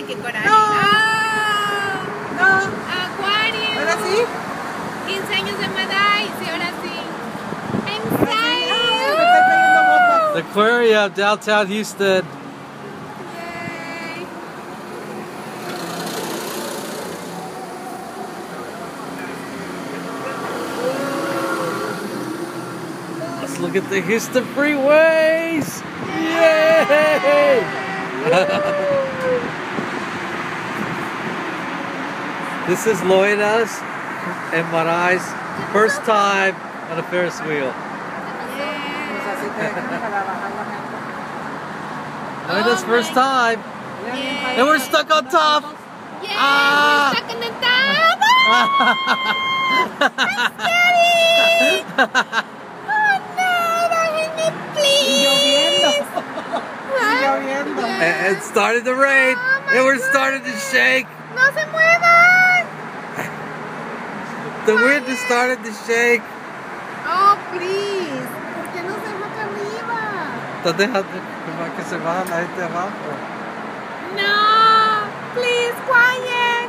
qué coraje. No. No. Aquarium. ¿Ahora sí? 15 años de Madai, sí, ahora sí. I'm Me excited. está cayendo botas. The Aquarium, downtown Houston. Yay. Let's look at the Houston freeways. Yay! This is Loida's and Marai's first time on a Ferris wheel. Loida's first time. Yay. And we're stuck on top. Yay, Ah. we're stuck in the top. I'm scared. Oh no, don't hit me, please. Lloviendo. And it started to rain. Oh my And we're God. starting to shake. No se muevan. The wind has started to shake. Oh, please. ¿Por qué no se baja arriba? Estás dejando que se baja la gente abajo. No, please, quiet.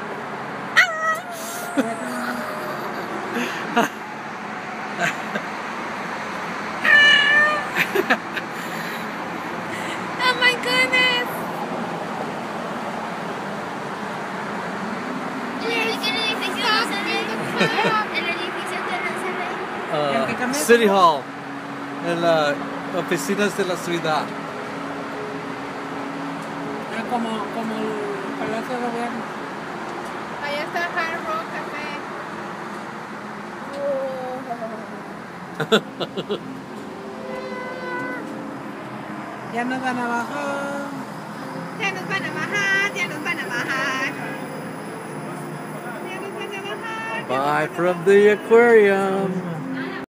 Oh my goodness. City Hall. En las oficinas de la ciudad. Como el Palacio de Gobierno. Allá está Hard Rock Café. Ya nos van a bajar. Ya nos van a bajar, ya nos van a bajar. Ya nos van a bajar. Bye from the aquarium.